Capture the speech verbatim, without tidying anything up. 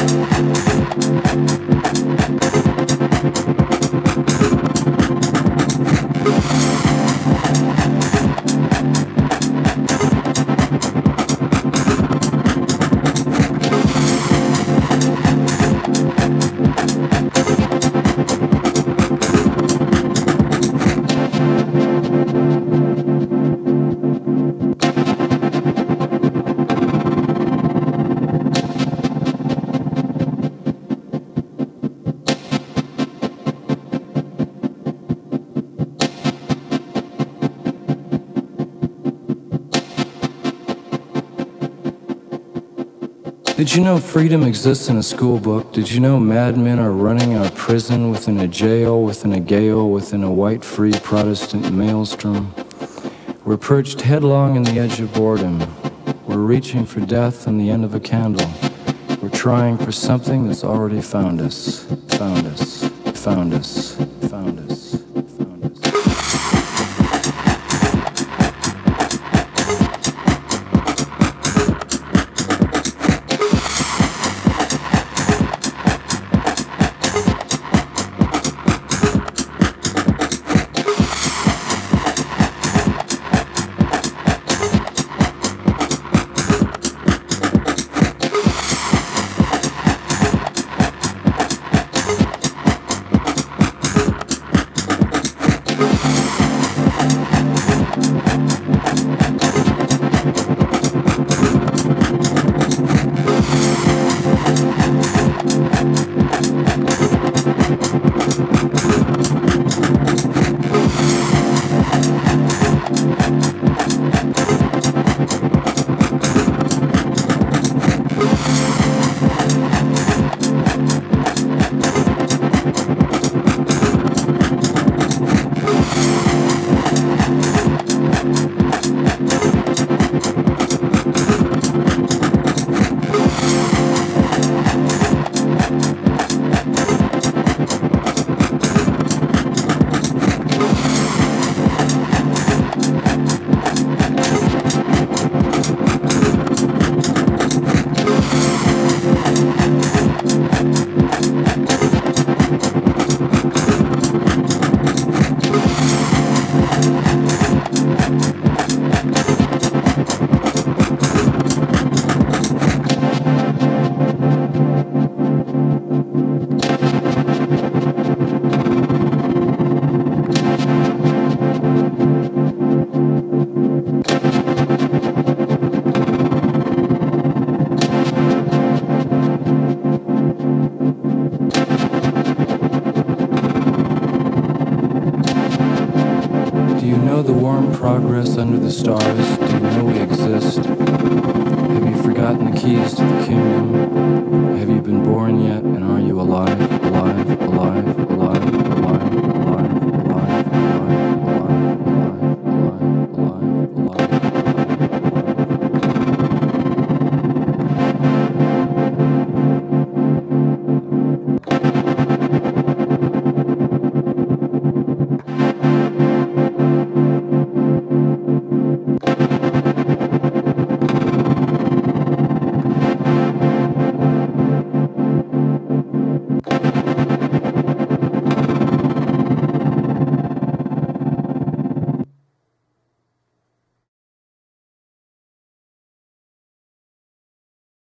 Did you know freedom exists in a school book? Did you know madmen are running our prison within a jail, within a gale, within a white free Protestant maelstrom? We're perched headlong in the edge of boredom. We're reaching for death on the end of a candle. We're trying for something that's already found us, found us, found us, found us. Progress under the stars, do you know we exist? Have you forgotten the keys to the kingdom? Have you been born yet?